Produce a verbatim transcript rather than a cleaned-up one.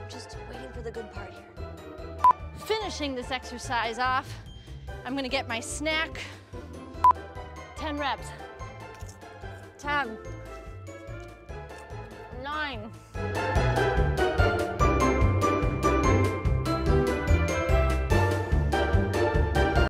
just waiting for the good part here. Finishing this exercise off, I'm gonna get my snack. ten reps. ten. nine.